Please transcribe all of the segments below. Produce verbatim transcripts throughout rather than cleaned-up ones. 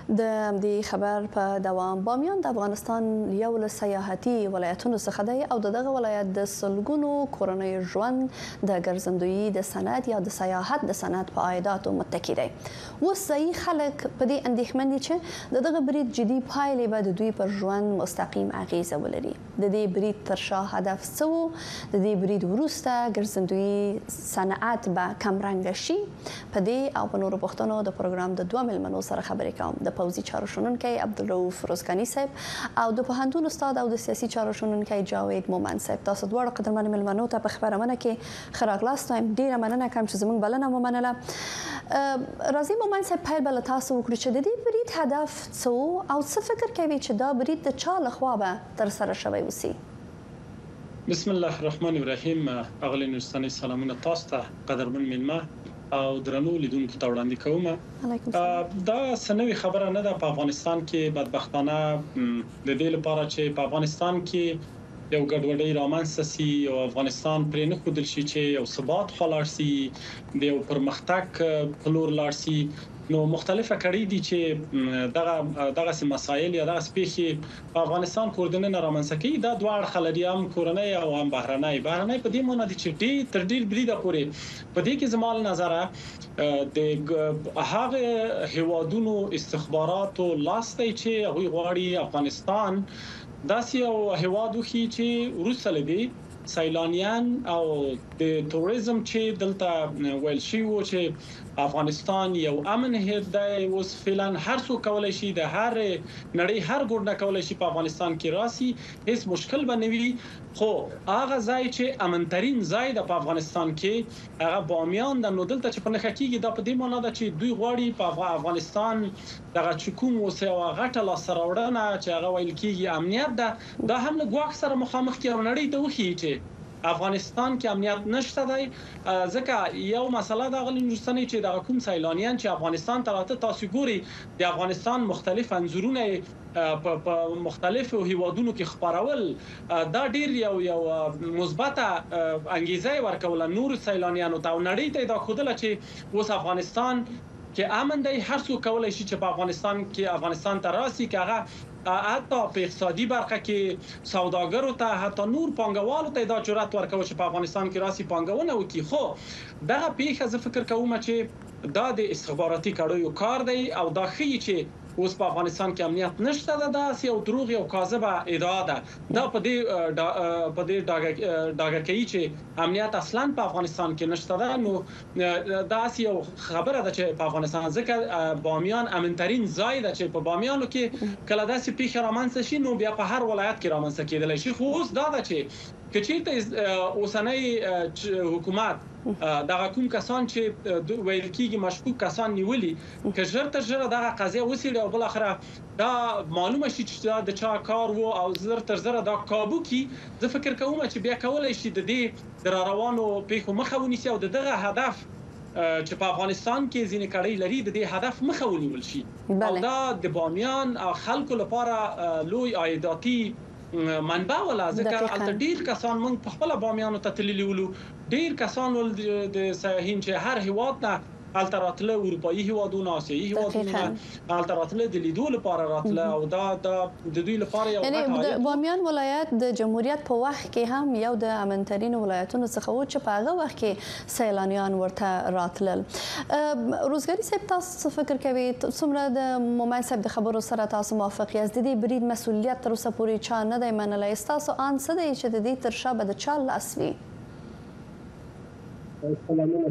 د دې خبر په دوام بامیان د افغانستان یو له سیاحتي ولایتونو څخه دی او دغه ولایت د سلګونو کورنۍ ژوند د ګرځندویي د صنعت یا د سیاحت د صنعت په عایداتو متکی دی. اوس ځایي خلک په دې اندېښمن دي چې د دغه برید جدي پایلې به د دوی پر ژوند مستقیم اغیزه ولري. د دې برید تر شا هدف څه و؟ د دې برید وروسته ګرځندویي صنعت به کمرنګه شي؟ په دې او په نورو پوښتنو د پروګرام د دوه مېلمنو سره خبرې کوم. د پوځي چارو شنونکی عبدالرؤف روزګاني صاحب او د پوهنتون استاد او د سیاسي چارو شنونکی جاوید مومند صاحب. تاسو دواړو قدرمن مېلمنو ته په خبرونه کې ښه راغلاست. ډېره مننه کوم چې زموږ بلنه ومنله. راځئ مومند صاحب پیل به له تاسو وکړو چې د دې برید هدف څه و او څه فکر کوي چې دا برید د چا لخوا به ترسره شوی اوسي؟ بسم الله الرحمن الرحیم. اغلی نورستاني سلامونه تاسو ته قدرمن مېلمه او درنو لیدونکو ته وړاندې کوم. دا سنوي خبره نه ده په افغانستان کې. بدبختانه د دې لپاره چې په افغانستان کې یو ګډوډي رامنځته سي او افغانستان پرې نه ښودل شي چې یو ثبات خلاص سي، د یو پرمختګ په لور لاړ سي. نو مختلفه کړي دي چې دغه دغه سم مسایل یا دغه سپېخي په افغانستان کوردنه رامنځته کوي. دا دوه اړخ لري، هم کورنۍ او هم بهرنۍ. بهرنۍ په دې معنی دي چې ډېر تر ډېر بریده پورې په دې کې زمال نظر د هغه هیوادونو استخباراتو لاس دی چې هغوی غواړي افغانستان داسې یو هیواد وخی چې وروسته لدی سیلانیان او د توریزم چې دلته ویل شي و چې افغانستان یو امن هیواد دی. اوس فعلا هر څوک کولای شي د هر نړۍ هر ګوټ نه کولای شي په افغانستان کې راسي، هیڅ مشکل به نه وي. خو هغه ځای چې امنترین ځای د په افغانستان کې هغه بامیان د نو دلته چې په نخښه کېږي. دا په دې معنی ده چې دوی غواړي په افغانستان دغه چکوم او سیوا غټه لاسراوړنه چې هغه ویل کېږي امنیت ده، دا هم له ګواښ سره مخامخ کې نړۍ ته وخی چې افغانستان کې امنیت نشته دی. ځکه یو مسله دا غلی نورستاني چې د کوم سیلانیان چې افغانستان ته راته تاسو ګوري د افغانستان مختلف انځورونه په مختلفو هیوادونو کې خبرول، دا ډیر یو یو مثبته انګیزه ورکول نور سیلانیانو ته. نړۍ ته دا خودله چې اوس افغانستان کې امن دی، هر څوک کولای شي چې په افغانستان کې افغانستان ته راسي، چې هغه حتی په اقتصادي برخه کې سوداګرو ته حتی نور پانګوالو ته دا جرأت ورکوي چې په افغانستان کې راسي پانګونه وکړي. خو دغه پیښه زه فکر کوم چې دا د استخباراتي کړیو کار دی او دا ښیي چې اوس په افغانستان کې امنیت نشته. دا داسې یو دروغ یو کاذبه ادعا ده. دا په دې په دې ډاګه کوي چې امنیت اصلا په افغانستان کې نشته ده. نو داسې یو خبره ده چې په افغانستان ځکه بامیان امنترین ځای ده چې په بامیانو کې کله داسې پیښه رامنځته شي نو بیا په هر ولایت کې رامنځته کېدلی شي. خو اوس دا ده چې که چېرته اوسنی حکومت دغه کوم کسان چې ویل کېږي مشکوک کسان نیولي، که ژر تر ژره دغه قضیه وڅېړي او بل اخره دا معلومه شي چې دا د چا کار وو او زر تر زره دا کابو کې، زه فکر کوم چې بیا کولای شي د دې د روانو پیښو مخه ونیسي او دغه هدف چې په افغانستان کې ځینې کړي لري د دې هدف مخه ونیول شي. او دا د بامیان خلکو لپاره لوی عایداتي منبع ولا ځکه البته ډیر کسان مونږ په خپل بامیانو ته تللی ولو، ډیر کسان ول د سیاحین چې هر هیواد نه التراتله اروپאי هیوادونه، آسیایي هیوادونه التراتله د لیدو لپاره راتله او دا د دوی لپاره یو یعنی بامیان ولایت د جمهوریت په وخت کې هم یو د امنترین ولایتونو څخه و چې په هغه وخت کې سیلانیان ورته راتلل. روزګاری صاحب تاسو فکر کوي څومره د مومند صاحب د خبرو سره تاسو موافق یاست؟ د دې برید مسؤلیت تر اوسه پورې چا نه دی منلی؟ تاسو ان څه دی چې د دې تر شا به د چا لاس وي؟ سلامونه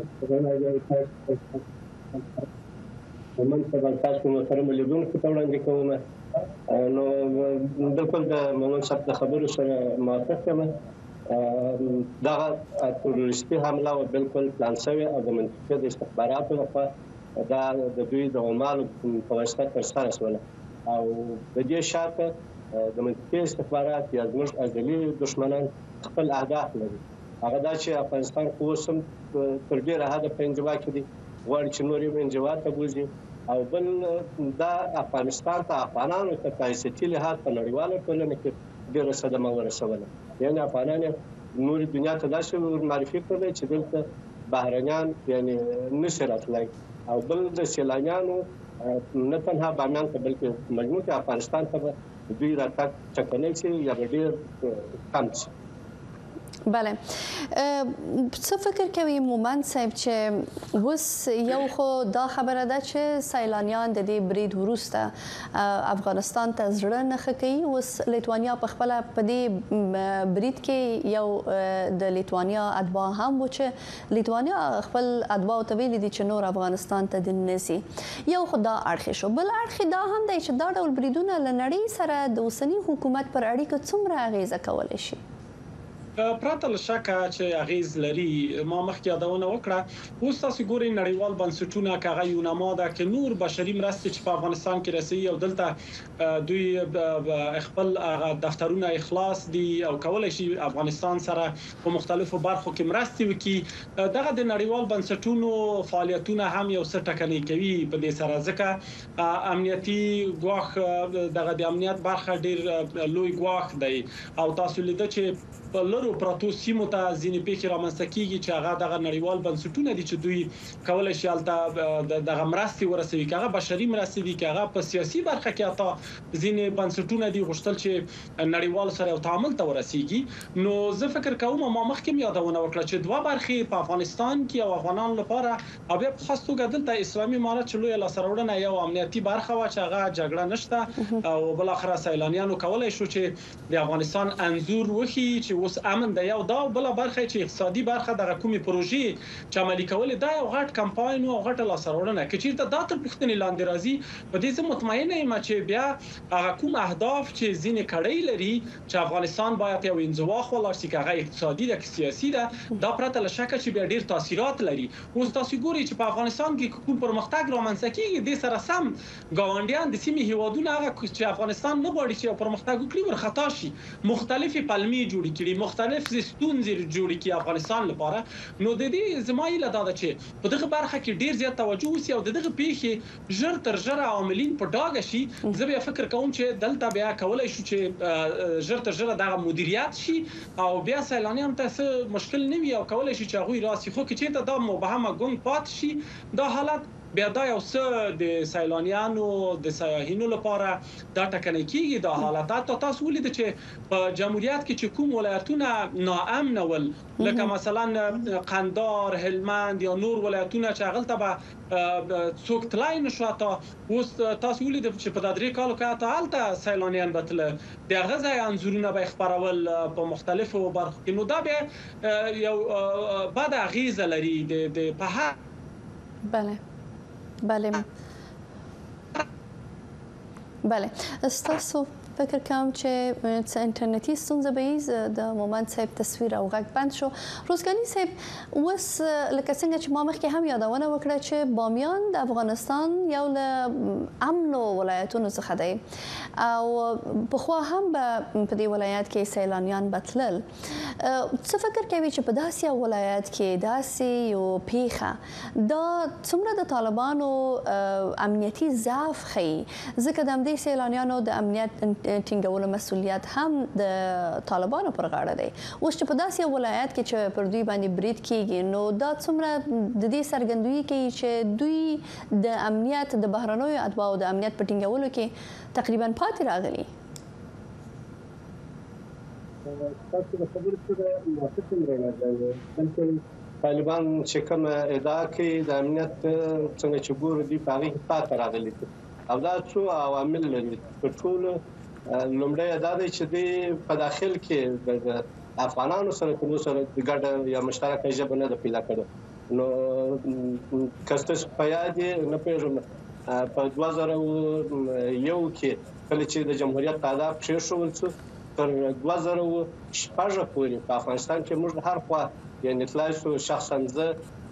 ومن په تاسو محترم لیدونکو ته وړاندې کوم. نو بالکل د مومند صاحب د خبرو سره موافق یم. دغه تروریستي حمله بالکل پلان شوې او د منطقې د استخباراتو لخوا دا د دوی د عمالو په واسطه ترسره شوله او د دې شاته د منطقې استخبارات یا زموږ ازلي دښمنان خپل اهداف لري. هغه دا چې افغانستان خو اوس هم تر ډېره حده په انزوا کې دي، غواړي چې نور یې انزوا ته بوځي. او بل دا افغانستان ته افغانانو ته په حیثیتي لحاظ په نړیواله ټولنه کې ډېره صدمه ورسوله. یعنې افغانان یې نورې دنیا ته داسې معرفي کړی چې دلته بهرنیان یعنې نشي راتلی. او بل د سیلانیانو نه تنها بامیان ته بلکې مجموع افغانستان ته دوی راتګ ټکنی شي یا به ډېر کم شي. بله څه فکر کوي مومند صاحب چې اوس یو خو دا خبره ده چې سیلانیان د دې برید وروسته افغانستان ته زړه نه ښه کوي. اوس لیتوانیا په خپله په دې برید کې یو د لیتوانیا اتباع هم و چې لیتوانیا خپل اتباعو ته ویلي دي چې نور افغانستان ته دې نه ځي. یو خو دا اړخ شو، بل اړخ دا هم دی چې دا ډول بریدونه له نړۍ سره د اوسني حکومت پر اړیکو څومره اغیزه کولی شي؟ پرته له شکه چې اغیز لري. ما مخکې یادونه وکړه اوس تاسو ګورئ نړیوال بنسټونه کاغه یوناما ده کې نور بشري مرستې چې په افغانستان کې رسېږي او دلته دوی خپل دفترونه اخلاص دي او کولای شي افغانستان سره په مختلفو برخو کې مرستې وکړي. دغه د نړیوال بنسټونو فعالیتونه هم یو څه ټکنۍ کوي په دې سره، ځکه امنیتي ګواښ دغه د امنیت برخه ډیر لوی ګواښ دی او تاسو لیدل چې په لرو پروتو سیمو ته ځینې پیښې رامنځته کیږي چې هغه دغه نړیوال بنسټونه دي چې دوی کولای شي هلته دغه مرستې ورسوي، که هغه بشري مرستې دي، که هغه په سیاسي برخه کې حتی ځینې بنسټونه دي غوښتل چې نړیوال سره یو تعامل ته ورسیږي. نو زه فکر کوم ما مخکې یادونه وکړه چې دوه برخې په افغانستان کې او افغانانو لپاره او بیا په خاص توګه دلته اسلامي امارت چې لوی لاسته راوړنه یو امنیتي برخه و چې هغه جګړه نشته او بل اخر سیلانیانو کولای شو چې د افغانستان انزور وخی چې اوس امن د یو دا بل برخه چې اقتصادي برخه د کومي پروژې چې عملي کول دا یو غټ کمپاین او غټ لاسرورونه کې چې دا تر پښتنې لاندې راځي. په دې زه مطمئنه یم چې بیا هغه کوم اهداف چې ځینې کړي لري چې افغانستان باید یو انزوا خلاص شي، هغه اقتصادي د سیاسي ده، دا پرته له شک چې بیا ډیر تاثیرات لري. اوس تاسو ګورئ چې په افغانستان کې کوم پرمختګ رامنځته کیږي د سره سم ګاونډیان د سیمې هیوادونه هغه چې افغانستان نه غواړي چې پرمختګ وکړي ورخطا شي، مختلفي پلمې جوړې کړي، مختلف ستونزې جوړې کړي افغانستان لپاره. نو د دې زمایله دا ده چې په دغه برخه کې ډیر زیات توجه وسی او دغه پیښې ژر تر ژره عاملین په ډاګه شي. زه بیا فکر کوم چې دلته بیا کولای شو چې ژر تر ژره دغه مدیریت شي او بیا سیلانیان ته څه مشکل نه وي او کولای شي چې هغه راسي. خو کې چې دا مبهمه ګنګ پات شي دا حالت بیا دا یو څه د سیلانیانو د سیاحینو لپاره دا ټکنۍ کیږي. دا حالات تاسو ولید چې په جمهوریت کې چې کوم ولایتونه ناامن ول لکه مثلا قندهار، هلمند یا نور ولایتونه چې هغه ته به څوک تلای نشو، اوس تاسو ولید چې په درې کالو کې ته هلته سیلانیان بتل د غزا انزورونه به خبرول په مختلفو برخو کې. نو دا به یو بد اغیزه لري د په هر بله بله بله ستاسو فکر کوم چې څه انټرنیټي ستونزه به یې د مومند صاحب تصویر او غږ بند شو. روزګانی صاحب اوس لکه څنګه چې ما مخکې هم یادونه وکړه چې بامیان د افغانستان یو له امنو ولایتونو څخه دی او پخوا هم به په دې ولایت کې سیلانیان بتلل. څه فکر کوي چې په داسې یو ولایت کې داسې یو پیښه دا څومره د طالبانو امنیتي ضعف ښیي؟ ځکه د همدې سیلانیانو د امنیت ټینګولو مسؤلیت هم د طالبانو پر غاړه دی. اوس چې په داسې ولایت کې چې پر دوی باندې برید کیږي نو دا څومره د دې څرګندوي کوي چې دوی د امنیت د بهرنیو اتباعو د امنیت په ټینګولو کې تقریبا پاتې راغلي. تاسو د خبرو سره موافق یم. طالبان چې کوم ادعا کوي د امنیت څنګه چې ګورو دي په هغه کې پاتې راغلي او دا څو عوامل لري. په ټولو لومړی دا دی چې د په داخل کې د افغانانو سره کوم سره د ګډ یا مشترکه ژبه نه پیدا کړو. نو کسته په یاد نه پیژنم په دوه زره یو کې کله چې د جمهوریت تعداد پرېښول شو تر دوه زره شپږ پورې په افغانستان کې موږ هر خوا یعنې تلای شو. شخصا زه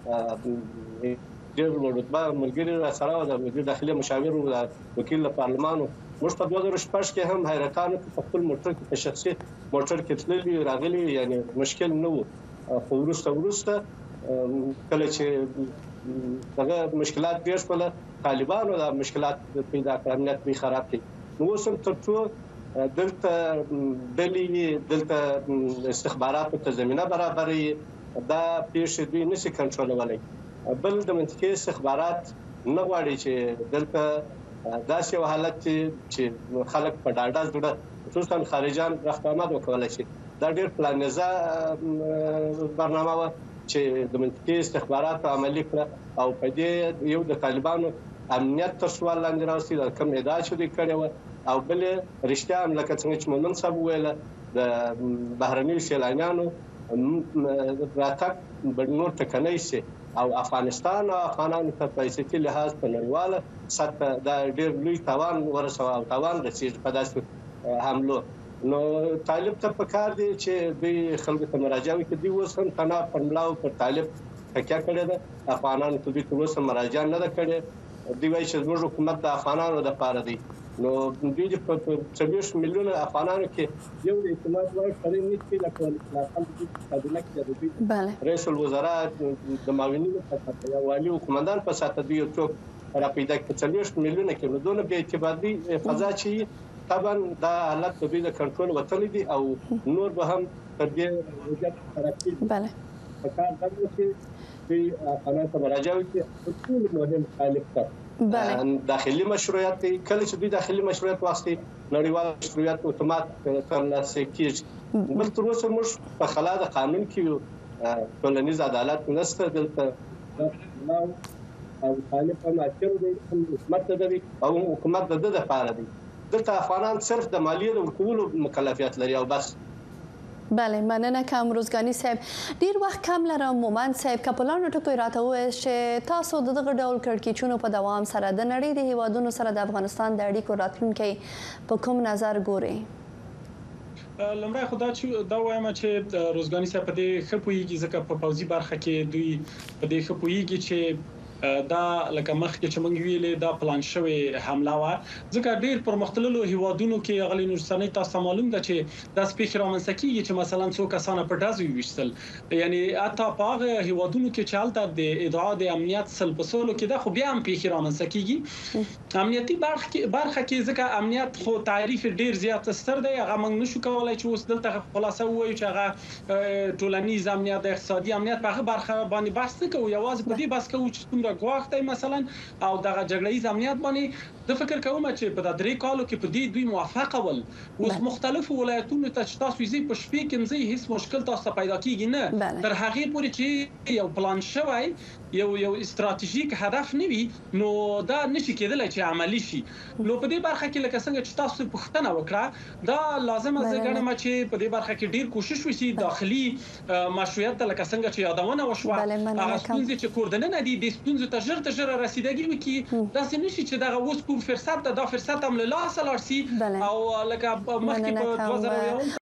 ډېر رتبه ملګري را سره او د وزیر داخلي مشاور او وکیل پارلمان موږ په دوه زره شپږ کې هم حیرتانه په خپل موټر کې په شخصي موټر کې تللي راغلي، یعنی مشکل نه وو. خو وروسته وروسته کله چې دغه مشکلات ډېر شول طالبانو دا مشکلات پیدا کړل، امنیت یې خراب کړ. نو اوس هم تر څو دلته ډلې دلته استخباراتو ته زمینه برابرې دا پیښې دوی نشي کنټرولولی. بل د منطقې استخبارات نه غواړي چې دلته داسې یو حالت چې خلک په ډاډه زړه خصوصا خارجان اقدامات وکولای شي. دا ډېر پلانیزه برنامه وه چې د منطقي استخباراتو عملي کړه او په دې یو د طالبانو امنیت تر سوال لاندې راوستي، د کوم ادعا چې دوی کړې وه، او بلې رښتیا هم لکه څنګه چې مومن صاحب وویله د بهرنیو سیلانیانو راتګ به نور ټکنی شي او افغانستان او افغانانو ته په حیثیتي لحاظ په نړیواله سطحه دا ډېر لوی تاوان ورسوه او تاوان رسېږي په داسې حملو. نو طالب ته پکار دی چې دوی خلکو ته مراجعه وکړي. دوی اوس هم تنها پر ملا او پر طالب تکیه کړې ده، افغانانو ته دوی تر اوسه مراجعه نه ده کړې. دوی وایي چې زموږ حکومت د افغانانو دپاره دی. نو دوی په څلوېښت میلیونه افغانانو کې یو د اعتماد وړ سړی نشي لکه قابله کې د دوی رئیس الوزرا د معاونینو په سطحه یا والي قومندان په سطحه دوی یو څوک راپیدا کړي. څلوېښت میلیونه کې نو دونه بې اعتمادي فضا چې طبعا دا حالت د دوی د کنټرول وتلی دي او نور به هم تر دې وضعیت خرابېږي. بله په کار دا ده چې دوی افغانانو ته مراجعه وکړي. ټول مهم طالب ته داخلي مشروعیت دی. کله چې دوی داخلي مشروعیت واخلي نړیوال مشروعیت اتومات ترلاسه کېږي. بل تر اوسه موږ په خلا د قانون کې ټولنیز عدالت نشته دلته او طالب هم اکثر دی حکومت ته دی او حکومت د ده دپاره دی. دلته افغانان صرف د مالیې د ورکولو مکلفیت لري او بس. بله، مننه کم روزګانی صاحب. ډیر وخت کم لرم. مومن صاحب که په لاندو ټکو راته ووایي چې تاسو د دغه ډول کړکېچونو په دوام سره د نړۍ د هیوادونو سره د افغانستان د اړیکو راتلونکی په کوم نظر ګورئ؟ لومړی خو دا چې دا وایم چې روزګانی صاحب په دې ښه پوهېږي، ځکه په پوځي برخه کې دوی په دې ښه پوهېږي چې دا لکه مخکې چې موږ ویلې دا پلان شوی حمله وه. ځکه ډېر پرمختللو هیوادونو کې اغلې نورستانۍ تاسو ته معلوم ده چې داسې پیښې رامنځته کېږي چې مثلا څو کسانه په ډزو وویشتل. یعنې حتی په هغه هیوادونو کې چې هلته د ادعا د امنیت سل په سلو کې ده، خو بیا هم پیښې رامنځته کېږي. امنیتي برخه کې ځکه امنیت خو تعریف ډېر زیات ستر دی، هغه موږ نشو کولی چې اوس دلته خلاصه ووایو چې هغه ټولنیز امنیت د اقتصادي امنیت په هغه برخه باندې بحث نه کوو، یوازې په دې بحث کوو چې څومره ګواښ دی مثلا او دغه جګړهیز امنیت باندې. زه فکر کوم چې په درې کالو کې په دې دوی موافقه ول. اوس مختلفو ولایتونو ته چې تاسو یې په شپې کې مزي هیڅ مشکل تاسو ته پیدا کیږي نه، تر هغې پورې چې یو پلان شوی یو یو استراتیژیک هدف نه وي نو دا نشي کېدلی چې عملی شي. نو په دې برخه کې لکه څنګه چې تاسو پوښتنه وکړه، دا لازمه زه ګڼم چې په دې برخه کې ډیر کوشش وشي. داخلي مشروعیت ته لکه څنګه چې یادونه وشوه، هغه ستونزې چې کوردننه دي د ستونزو ته ژر تر ژره رسیدګي وکړي. داسې نشي چې دغه اوس کوم فرصت ده دا فرصت هم له لاسه لاړ شي او لکه مخکې په دوه زره یو